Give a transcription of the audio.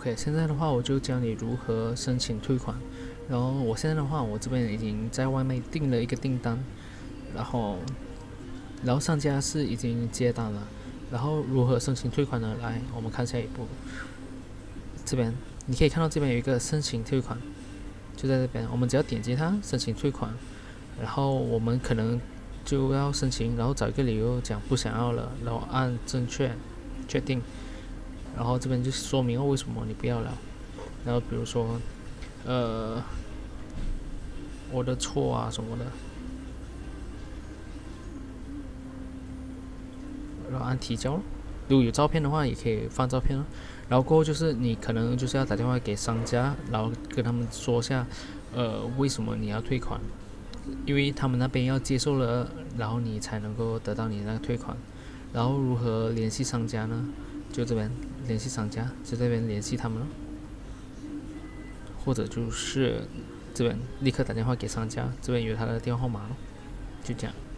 OK， 现在的话我就教你如何申请退款。然后我现在的话，我这边已经在外面订了一个订单，然后商家是已经接单了。然后如何申请退款呢？来，我们看下一步。这边你可以看到这边有一个申请退款，就在这边，我们只要点击它申请退款，然后我们可能就要申请，然后找一个理由讲不想要了，然后按正确确定，然后这边就说明为什么你不要了。然后比如说我的错啊什么的，然后按提交。如果有照片的话，也可以放照片。然后过后就是你可能就是要打电话给商家，然后跟他们说下，为什么你要退款，因为他们那边要接受了，然后你才能够得到你那个退款。然后如何联系商家呢？就这边联系商家，就这边联系他们了，或者就是这边立刻打电话给商家，这边有他的电话号码了，就这样。